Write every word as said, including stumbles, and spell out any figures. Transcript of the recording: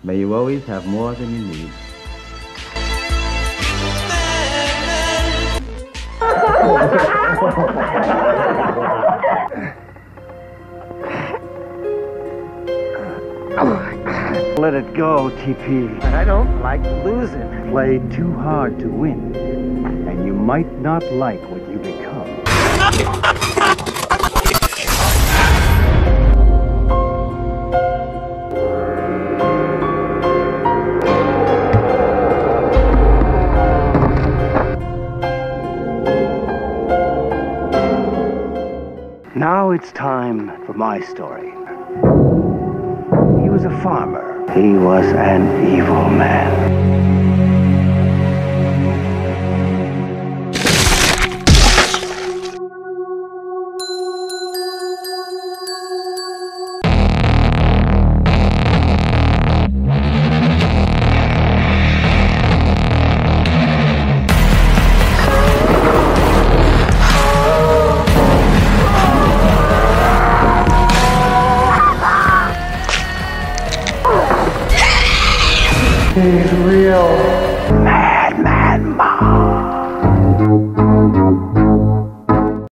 May you always have more than you need. Let it go, T P. But I don't like losing. Played too hard to win, and you might not like what you become. Now it's time for my story. He was a farmer. He was an evil man. He's real. Madman.